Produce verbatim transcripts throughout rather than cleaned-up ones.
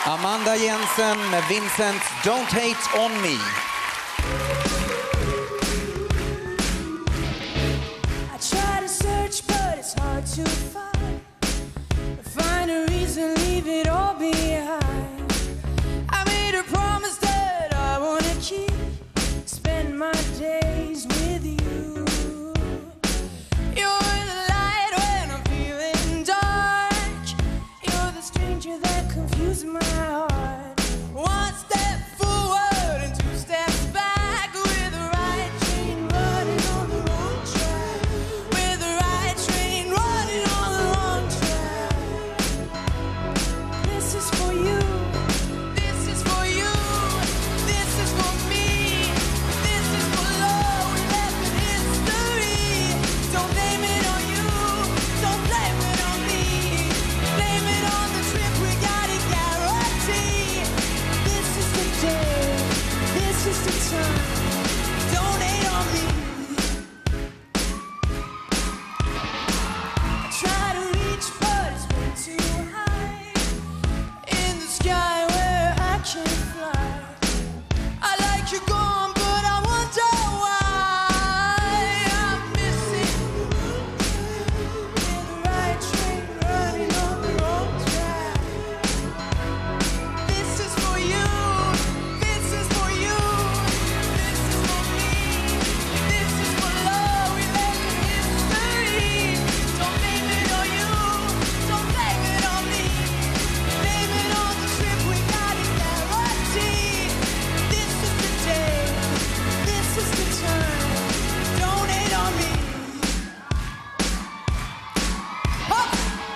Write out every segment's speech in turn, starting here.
Amanda Jensen med Vincent Don't Hate On Me. I try to search but it's hard to find. Find a reason, leave it all behind. I made a promise that I wanna keep. Spend my days with you. You're the light when I'm feeling dark. You're the stranger that confuses my heart. One step forward and two steps back. With the right train running on the wrong track. With the right train running on the wrong track. This is for you. This is for you. This is for me. This is for love we left in history. Don't blame it on you. Don't blame it on me. Blame it on the trip we got a guarantee. This is the day. This is the time. Don't hate on me. I try to reach but it's way too high. In the sky where I can't fly. I like you gone but I wonder why I'm missing you. With the right train running on the wrong track. This is for you. This is for you. This is for me. This is for love we left in history. Don't blame it on you. Don't blame it on me. Blame it on the trip we got a guarantee. This is the day. This is the time. Don't hate on me. Huh!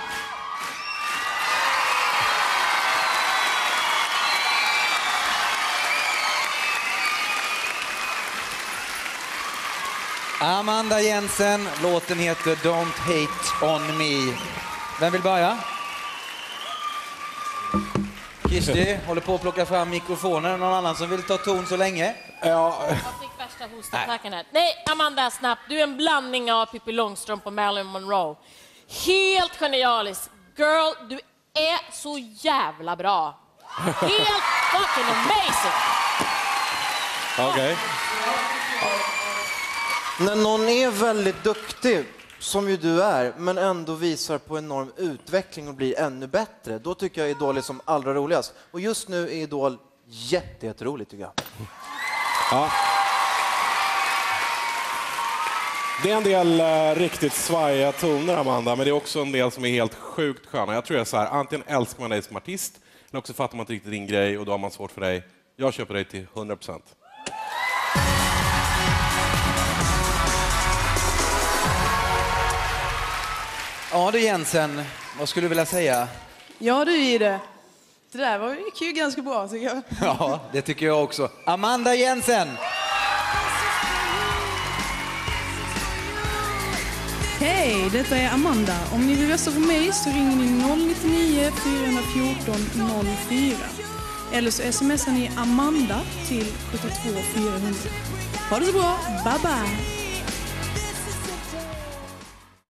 Amanda Jensen, låten heter Don't Hate On Me. Vem vill börja? Kirsti håller på att plocka fram mikrofonen. Någon annan som vill ta ton så länge? Ja, Jag fick värsta hostattacken här. Nej, Amanda, snabbt. Du är en blandning av Pippi Långstrump och Marilyn Monroe. Helt genialisk. Girl, du är så jävla bra. Helt fucking amazing. okej. När någon är väldigt duktig, som ju du är, men ändå visar på enorm utveckling och blir ännu bättre, då tycker jag Idol är som allra roligast. Och just nu är Idol jätte, jätteroligt tycker jag. Ja. Det är en del uh, riktigt svajiga toner, Amanda, men det är också en del som är helt sjukt sköna. Jag tror jag är så här, antingen älskar man dig som artist, eller också fattar man inte riktigt din grej och då har man svårt för dig. Jag köper dig till hundra procent. Ja du Jensen, vad skulle du vilja säga? Ja du är det. Det där var, gick ju ganska bra tycker jag. Ja, det tycker jag också. Amanda Jensen! Hej, detta är Amanda. Om ni vill rösta på mig så ringer ni noll nio nio fyra ett fyra noll fyra. Eller så smsar ni Amanda till sju två fyra hundra. Ha det så bra, bye bye!